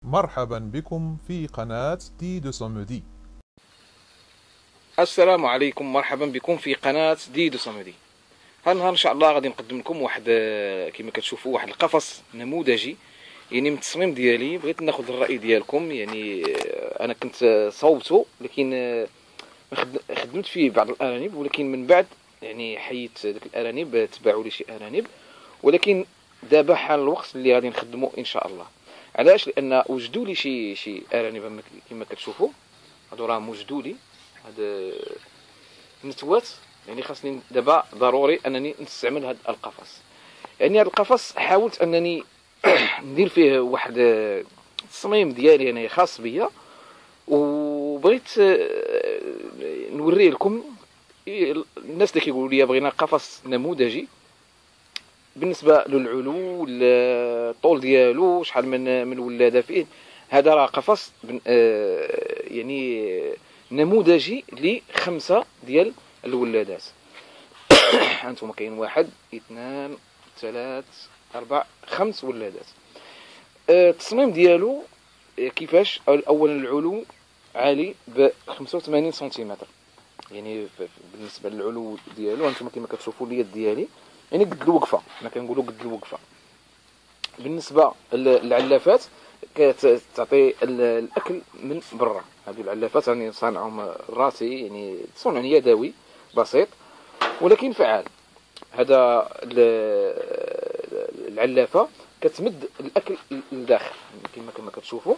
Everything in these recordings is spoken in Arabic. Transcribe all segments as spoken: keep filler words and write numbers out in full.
مرحبا بكم في قناة دي دو سومودي. السلام عليكم، مرحبا بكم في قناة دي دو سومودي. هالنهار ان شاء الله غادي نقدم لكم واحد كما كتشوفوا واحد القفص نموذجي، يعني من التصميم ديالي. بغيت ناخذ الراي ديالكم. يعني انا كنت صوبته، لكن خدمت فيه بعض الارانب، ولكن من بعد يعني حيدت ديك الارانب، تباعوا لي شي ارانب. ولكن دابا حان الوقت اللي غادي نخدمه ان شاء الله. علاش؟ لان وجدوا لي شي شي ارانب كما كتشوفوا. هادو راهم وجدوا لي هاد النتوات. يعني خاصني دابا ضروري انني نستعمل هذا القفص. يعني هذا القفص حاولت انني ندير فيه واحد التصميم ديالي انا خاص بيا، وبغيت نوريه لكم. الناس اللي كيقولوا لي بغينا قفص نموذجي بالنسبه للعلو، الطول ديالو، شحال من من ولاده فيه، هذا راه قفص يعني نموذجي لخمسه ديال الولادات. هانتوما كاين واحد، اثنان، ثلاث، اربع، خمس ولادات. التصميم ديالو كيفاش؟ اولا العلو عالي ب خمسة وثمانين سنتيمتر. يعني بالنسبه للعلو ديالو هانتوما كما كتشوفوا اليد ديالي، يعني قد الوقفه، حنا كنقولوا قد الوقفه. بالنسبه للعلافات كتعطي الاكل من برا. هذه العلافات راني صانعهم راسي، يعني صنع يدوي بسيط ولكن فعال. هذا العلافه كتمد الاكل للداخل كما كما كتشوفوا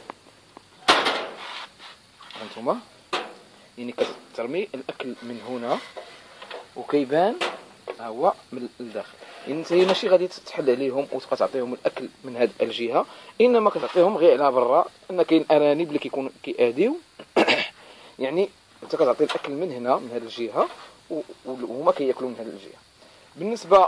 هانتوما. يعني كترمي الاكل من هنا وكيبان ها هو من الداخل. يعني انت ماشي غادي تحل عليهم وتبقى تعطيهم الاكل من هذه الجهه، انما كتعطيهم غير على برا، ان كاين ارانب اللي كيكونوا كياديو. يعني انت كتعطي الاكل من هنا من هذه الجهه وهما كياكلوا من هذه الجهه. بالنسبه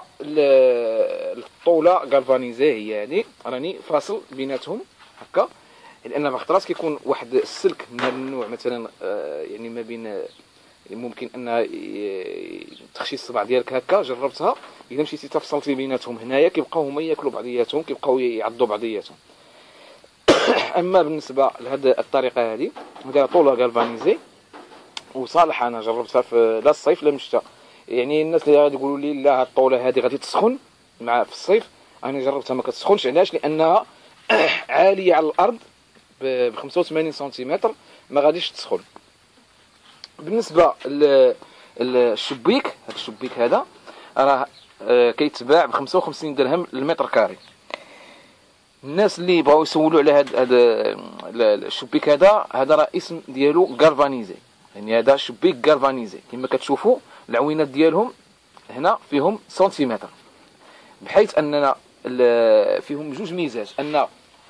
للطوله غالفانيزي، هي يعني راني فاصل بيناتهم هكا، لان بخطرات كيكون واحد السلك من هذا النوع مثلا، يعني ما بين ممكن ان تخشي الصبع ديالك هكا. جربتها، اذا مشيتي تفصلتي بيناتهم هنايا كيبقاو هما ياكلوا بعضياتهم، كيبقاو يعضوا بعضياتهم. اما بالنسبه لهذه الطريقه هذه، هذه طوله غالفانيزي وصالحه. انا جربتها في لا الصيف لا الشتاء. يعني الناس اللي غادي يقولوا لي لا هاد الطوله هذه غادي تسخن مع في الصيف، انا جربتها ما كتسخنش. علاش؟ لانها عاليه على الارض ب خمسة وثمانين سنتيمتر، ما غاديش تسخن. بالنسبه للشبيك، هذا الشبيك هذا راه كيتباع ب خمسة وخمسين درهم للمتر كاري. الناس اللي بغاو يسولوا على هذا هذا الشبيك هذا، هذا راه اسم ديالو غالفانيزي. يعني هذا شبيك غالفانيزي كما كتشوفوا. العوينات ديالهم هنا فيهم سنتيمتر، بحيث اننا فيهم جوج ميزات. ان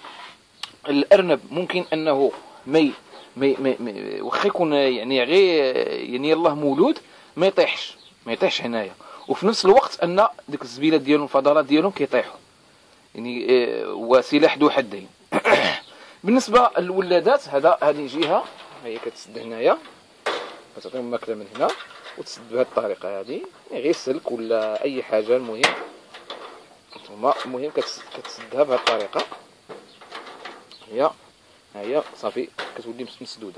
الارنب ممكن انه مي مي مي واخا يكون يعني غير يعني يلاه مولود ما يطيحش ما يطيحش هنايا، وفي نفس الوقت ان ديك الزبيلات ديالهم الفضلات ديالهم كيطيحوا. يعني وسلاح ذو حدين. بالنسبه للولادات، هذا هذه جهه هي كتسد هنايا، كتعطيهم ماكله من هنا وتسد بهذه الطريقه هذه، يعني غير السلك ولا اي حاجه. المهم ثم المهم كتسدها بهذه الطريقه. هي ها هي صافي كتولي مسدوده.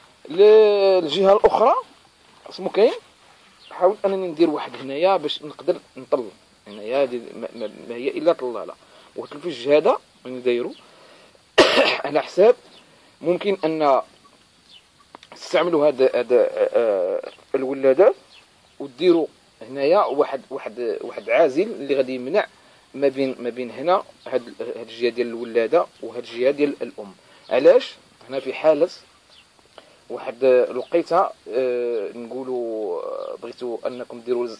الجهه الاخرى اسمو كاين، حاولت انني ندير واحد هنايا باش نقدر نطل هنايا. هذه ما هي الا طلاله. والتلفيج هذا راني دايرو على حساب ممكن ان تستعملوا هذا هذا الولادات وديروا هنايا واحد واحد واحد عازل اللي غادي يمنع ما بين ما بين هنا هاد هاد الجهه ديال الولاده وهاد الجهه ديال الام. علاش؟ هنا في حاله واحد الوقيته أه نقولوا بغيتوا انكم ديروا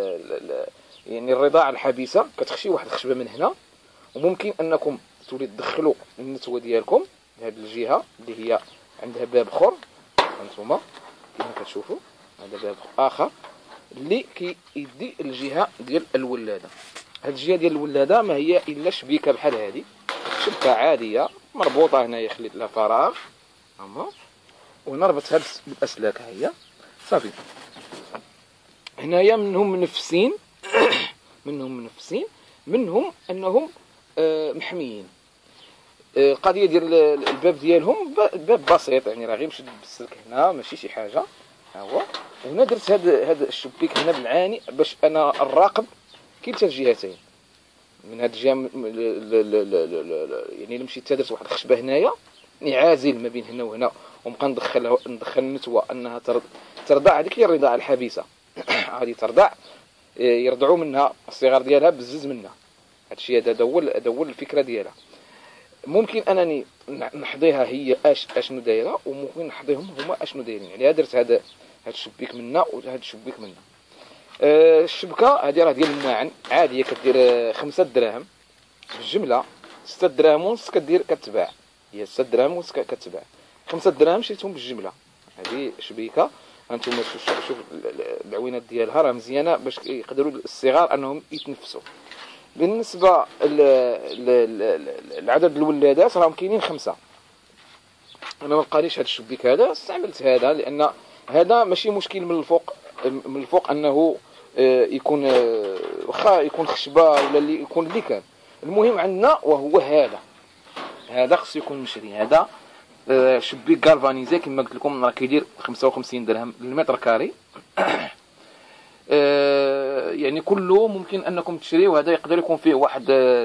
يعني الرضاعه الحبيسه، كتخشي واحد الخشبه من هنا، وممكن انكم تولي تدخلوا النتوه ديالكم لهاد الجهه اللي هي عندها باب اخر. هانتوما كما كتشوفوا هذا باب اخر اللي كيدي الجهه ديال الولاده. هاد الجهه ديال الولاده ما هي الا شبيكه بحال هذه، شبكه عاديه مربوطه هنايا، خليت لها فراغ هما، ونربط هاد بالاسلاك. ها هي صافي. هنايا منهم منفسين منهم منفسين منهم انهم آه محميين. القضيه ديال الباب ديالهم باب بسيط، يعني راه غير نشد بالسلك هنا ماشي شي حاجه. ها هو. وهنا درت هذا هذا الشبيك هنا بالعاني باش انا الراقب كلتا الجهتين. من هاد الجهه يعني مشيت درت واحد الخشبه هنايا عازل ما بين هنا وهنا، ومبقى ندخل ندخل النتوه انها ترضع. هذيك هي الرضاعه الحبيسه. غادي ترضع، يرضعوا منها الصغار ديالها بزز منها. هادشي هذا هو هذا هو الفكره ديالها. ممكن انني نحضيها هي اش اشنو دايره، وممكن نحضيهم هما اشنو دايرين. يعني درت هذا هذا الشبيك منا وهذا الشبيك منا. أه الشبكه هذه راه ديال الماعن عاديه، كدير خمسة دراهم بالجمله. ستة دراهم ونص كدير كتباع، هي ستة دراهم ونص كتباع. خمسة دراهم شريتهم بالجمله. هذه شبيكه هانتوما شوف العوينات ديالها راه مزيانه باش يقدروا الصغار انهم يتنفسوا. بالنسبه لعدد الولادات راهم كاينين خمسه. انا ما بقاليش هذا الشبيك هذا، استعملت هذا لان هذا ماشي مشكل من الفوق من الفوق انه يكون واخا يكون خشبه ولا اللي يكون اللي كان. المهم عندنا وهو هذا هذا خصو يكون مشري. هذا شبيك غالفانيزي كما قلت لكم راه كيدير خمسة وخمسين درهم للمتر كاري. يعني كله ممكن انكم تشريوه. هذا يقدر يكون فيه واحد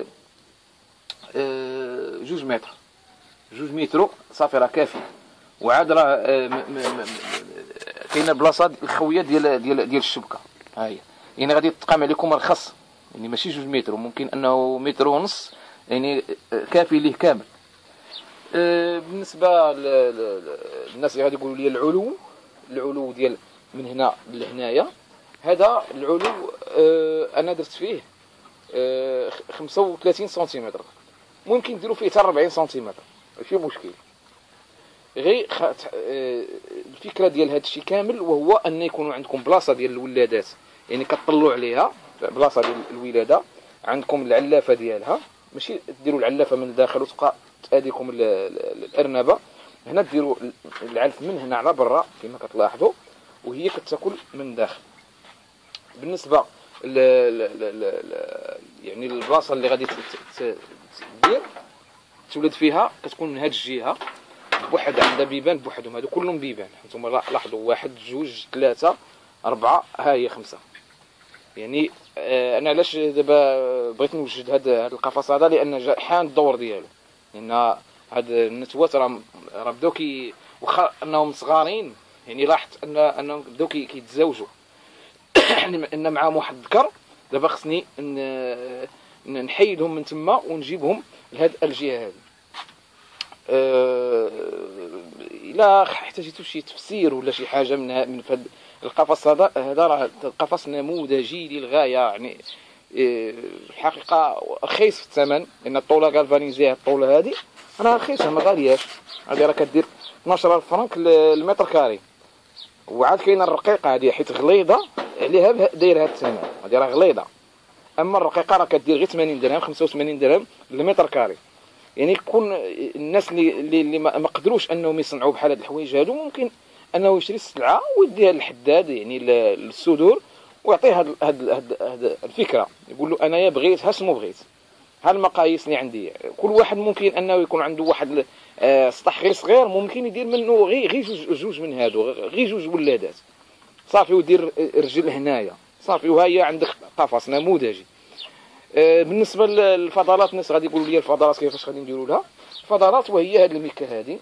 جوج متر جوج متر صافي راه كافي. وعاد راه كاينه بلاصه الخويه ديال ديال ديال الشبكه. ها هي يعني غادي تقام عليكم رخص، يعني ماشي جوج متر، وممكن انه متر ونص يعني كافي ليه كامل. بالنسبه للناس اللي غادي يقولوا لي العلو العلو ديال من هنا لهنايا، هذا العلو انا درت فيه خمسة وثلاثين سنتيمتر. ممكن ديروا فيه حتى أربعين سنتيمتر ماشي مشكل. غير الفكره ديال هذا الشيء كامل وهو ان يكونوا عندكم بلاصه ديال الولادات، يعني كتطلعوا عليها بلاصه ديال الولاده. عندكم العلافه ديالها، ماشي ديروا العلافه من الداخل وتبقى تاديكم الارنبه. هنا ديروا العلف من هنا على برا كما كتلاحظوا، وهي كتاكل من الداخل. بالنسبه ل يعني البلاصه اللي غادي تدير تولد فيها كتكون من هذه الجهه بوحد، عندها بيبان بوحدهم. هادو كلهم بيبان. انتم لاحظوا واحد جوج ثلاثه اربعه، ها هي خمسه. يعني آه انا علاش دابا بغيت نوجد هذا القفص هذا، لان حان الدور ديالو. لان هاد النتوات راه راه بداو كي واخا انهم صغارين، يعني لاحظت ان انهم بداو كيتزاوجوا. ان معاهم واحد الذكر. دابا خصني نحيدهم من تما ونجيبهم لهاد الجهه هذه. أه الا احتاجيتوا شي تفسير ولا شي حاجه من من فهاد القفص هذا، هذا راه قفص نموذجي للغايه. يعني أه الحقيقه رخيص في الثمن، لان الطوله غالفانيزيه الطوله هذه راه رخيصه ما غالياش. هذه راه كدير اثناش ألف فرنك المتر كاري. وعاد كاينه الرقيقه هذه حيت غليظه عليها داير هذا الثمن. هذه راه غليظه. اما الرقيقه راه كدير غير ثمانين درهم خمسة وثمانين درهم المتر كاري. يعني يكون الناس اللي اللي ما قدروش انهم يصنعوا بحال هاد الحوايج هادو، ممكن انه يشري السلعه ويديها للحداد يعني للصدور، ويعطيه هاد هاد هاد الفكره. يقول له انايا بغيت ها شنو بغيت، ها المقاييس اللي عندي. كل واحد ممكن انه يكون عنده واحد سطح غير صغير، ممكن يدير منه غير غير جوج جوج من هادو، غير جوج ولادات صافي، ويدير رجل هنايا صافي، وها هي عندك قفص نموذجي. بالنسبه للفضلات، الناس غادي يقولوا لي الفضلات كيفاش غادي نديروا لها الفضلات. وهي هذه الميكه هذه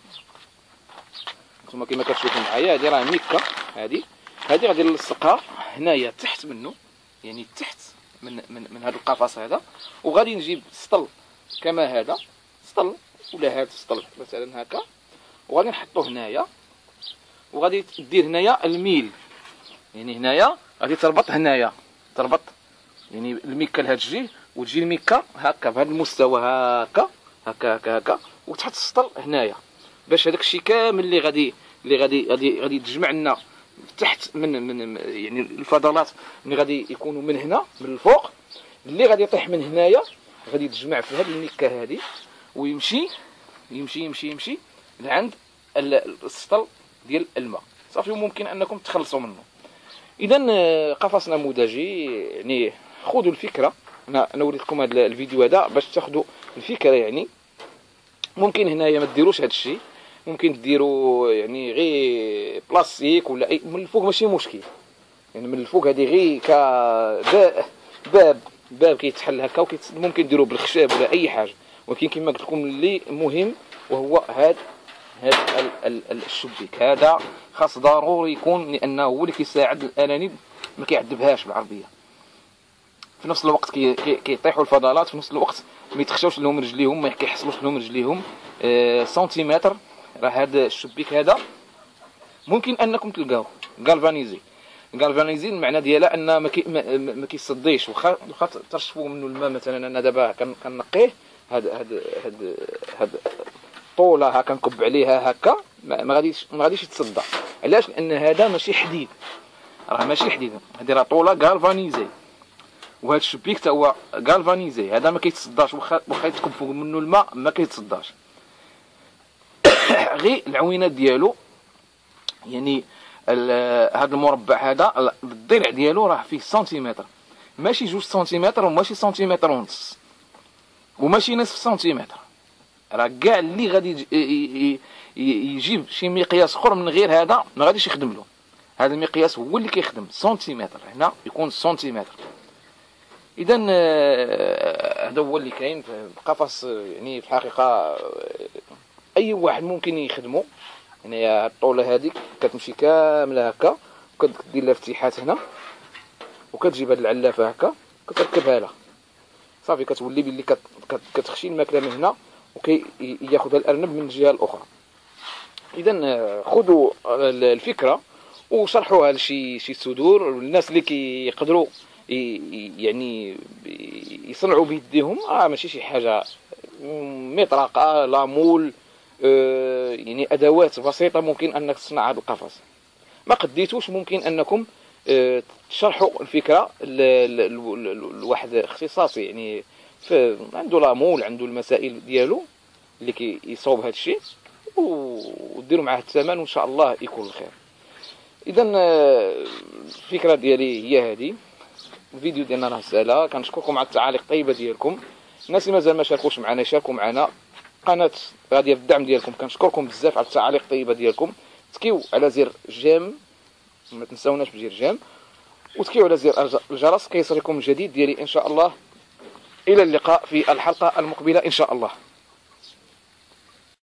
نتوما كما كتشوفوا معايا، هذه راه ميكه. هذه هذه غادي نلصقها هنايا تحت منه، يعني تحت من من من هذا القفص هذا. وغادي نجيب سطل كما هذا سطل ولا هذا السطل مثلا هكا، وغادي نحطوه هنايا. وغادي دير هنايا الميل، يعني هنايا غادي تربط هنايا تربط يعني الميكه لهاد الجهه، وتجي الميكه هكا بهذا المستوى هكا هكا هكا هكا، وتحط السطل هنايا باش هذاك الشيء كامل اللي غادي اللي غادي غادي غادي تجمع لنا تحت من من يعني الفضلات اللي غادي يكونوا من هنا من الفوق، اللي غادي يطيح من هنايا غادي يتجمع في هذه الميكه هذه، ويمشي يمشي يمشي يمشي لعند السطل ديال الماء صافي. وممكن انكم تخلصوا منه. اذا قفص نموذجي، يعني خذوا الفكره. انا انا وريت لكم هذا الفيديو هذا باش تاخذوا الفكره يعني. ممكن هنايا ما ديروش هذا الشيء، ممكن ديروا يعني غير بلاستيك ولا اي من الفوق ماشي مشكل، يعني من الفوق هذه غير ك باب باب كيتحل هكا، ممكن ديروه بالخشب ولا اي حاجه. ولكن كما قلت لكم اللي مهم وهو هذا هذا الشبيك هذا خاص ضروري يكون، لانه هو اللي كيساعد الانانيب ما كيعذبهاش بالعربيه. في نفس الوقت كي كيطيحوا الفضلات، في نفس الوقت ما يتخشوش لهم رجليهم، ما كيحصلوش لهم رجليهم آه سنتيمتر. راه هذا الشبيك هذا ممكن انكم تلقاوه غالفانيزي. غالفانيزي المعنى ديالها ان ما كي ما كيصديش، واخا واخا ترشفوا منه الماء. مثلا انا دابا كنقيه هذا هذا هذا هذا طوله كنكب عليها هكا ما غاديش ما غاديش يتصدى. علاش؟ لان هذا ماشي حديد، راه ماشي حديد، هذه راه طوله غالفانيزي. وهذا الشبيك حتى هو غالفانيزي، هذا ما كيتصداش، واخا واخا يتكب فوق منه الماء ما كيتصداش. غير العوينات ديالو يعني هذا المربع هذا الضلع ديالو راه فيه سنتيمتر، ماشي جوج سنتيمتر وماشي سنتيمتر ونص وماشي نصف سنتيمتر. راه كاع اللي غادي يجيب شي مقياس اخر من غير هذا ما غاديش يخدم له. هذا المقياس هو اللي كيخدم سنتيمتر، هنا يكون سنتيمتر. اذا هذا هو اللي كاين في القفص. يعني في الحقيقه اي واحد ممكن يخدمه. يعني الطوله هذيك كتمشي كامله هكا، وكدير لها فتيحات هنا، وكتجيب هذه العلافه هكا كتركبها لها صافي، كتولي باللي كتخشي الماكله من هنا وكياخذها الارنب من الجهه الاخرى. اذا خذوا الفكره وشرحوها لشي شي صدور الناس اللي كيقدروا يعني يصنعوا بيديهم. اه ماشي شي حاجه مطرقه لامول، آه يعني ادوات بسيطه ممكن انك تصنع هذا القفص. ما قديتوش ممكن انكم آه تشرحوا الفكره لواحد اختصاصي، يعني عنده لامول، عنده المسائل ديالو اللي كيصوب هذا الشيء، وديروا معاه الثمن وان شاء الله يكون الخير. اذا الفكره ديالي هي هذه. الفيديو ديالنا راه سهله. كنشكركم على التعاليق الطيبه ديالكم. الناس اللي مازال ما شاركوش معنا يشاركوا معنا. قناه غاديه الدعم ديالكم، كنشكركم بزاف على التعاليق الطيبه ديالكم. تكيو على زر جيم، ما تنساوناش بزر جيم، وتكيو على زر الجرس كيصلكم الجديد ديالي ان شاء الله. الى اللقاء في الحلقه المقبله ان شاء الله.